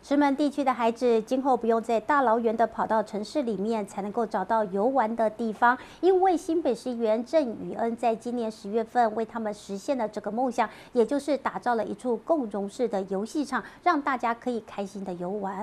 石门地区的孩子今后不用再大老远的跑到城市里面才能够找到游玩的地方，因为新北市议员郑宇恩在今年10月份为他们实现了这个梦想，也就是打造了一处共融式的游戏场，让大家可以开心的游玩。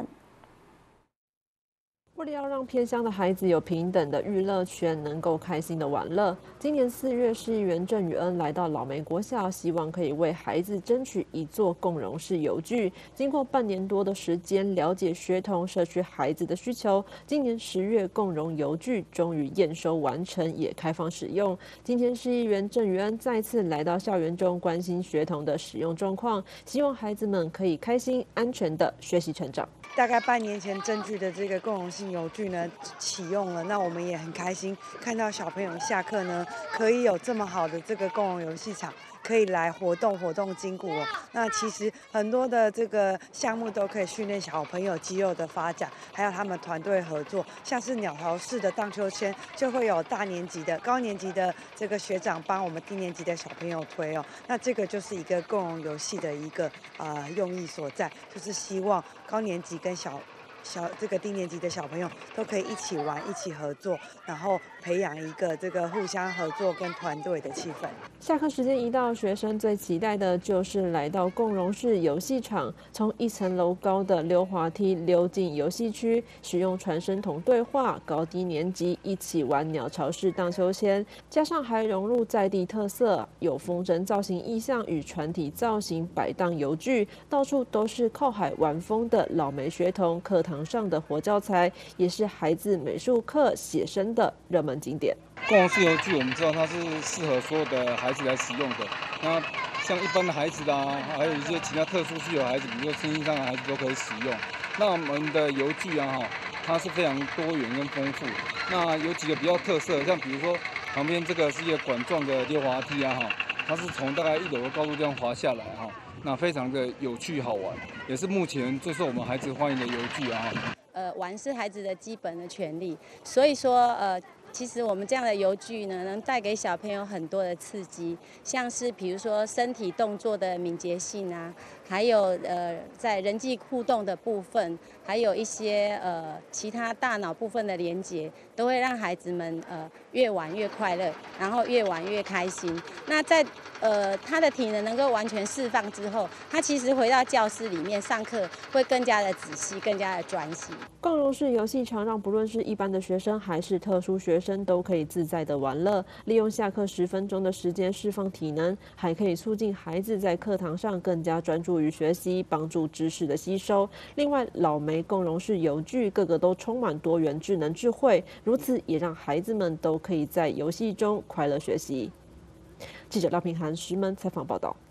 为了要让偏乡的孩子有平等的娱乐权，能够开心的玩乐，今年4月，市议员郑宇恩来到老梅国小，希望可以为孩子争取一座共融式游具。经过半年多的时间，了解学童、社区孩子的需求，今年10月，共融游具终于验收完成，也开放使用。今天，市议员郑宇恩再次来到校园中，关心学童的使用状况，希望孩子们可以开心、安全的学习成长。 大概半年前争取的这个共融性游具呢启用了，那我们也很开心看到小朋友下课呢可以有这么好的这个共融游戏场，可以来活动筋骨哦。那其实很多的这个项目都可以训练小朋友肌肉的发展，还有他们团队合作，像是鸟巢式的荡秋千就会有大年级的、高年级的这个学长帮我们低年级的小朋友推哦。那这个就是一个共融游戏的一个用意所在，就是希望高年级跟这个低年级的小朋友都可以一起玩、一起合作，然后培养一个这个互相合作跟团队的气氛。 下课时间一到，学生最期待的就是来到共融式游戏场，从1层楼高的溜滑梯溜进游戏区，使用传声筒对话，高低年级一起玩鸟巢式荡秋千，加上还融入在地特色，有风筝造型意象与船体造型摆荡游具，到处都是靠海玩风的老梅学童课堂上的活教材，也是孩子美术课写生的热门景点。 共融式游具，我们知道它是适合所有的孩子来使用的。那像一般的孩子啦，还有一些其他特殊需求的孩子，比如说身心障碍的孩子都可以使用。那我们的游具啊，它是非常多元跟丰富。那有几个比较特色，像比如说旁边这个是一个管状的溜滑梯啊，它是从大概1楼的高度这样滑下来哈，那非常的有趣好玩，也是目前最受我们孩子欢迎的游具啊。 玩是孩子的基本的权利，所以说其实我们这样的游具呢，能带给小朋友很多的刺激，像是比如说身体动作的敏捷性啊，还有在人际互动的部分，还有一些其他大脑部分的连结，都会让孩子们越玩越快乐，然后越玩越开心。那在他的体能够完全释放之后，他其实回到教室里面上课会更加的仔细，更加的专心。 共融式游戏场让不论是一般的学生还是特殊学生都可以自在的玩乐，利用下课10分钟的时间释放体能，还可以促进孩子在课堂上更加专注于学习，帮助知识的吸收。另外，老梅共融式游具个个都充满多元智能智慧，如此也让孩子们都可以在游戏中快乐学习。记者廖平涵石门采访报道。